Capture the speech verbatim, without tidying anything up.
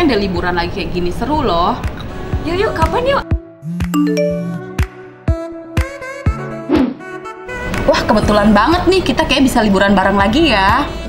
pengen deh liburan lagi kayak gini, seru loh. Yuk yuk, kapan yuk? Wah, kebetulan banget nih kita kayak bisa liburan bareng lagi ya.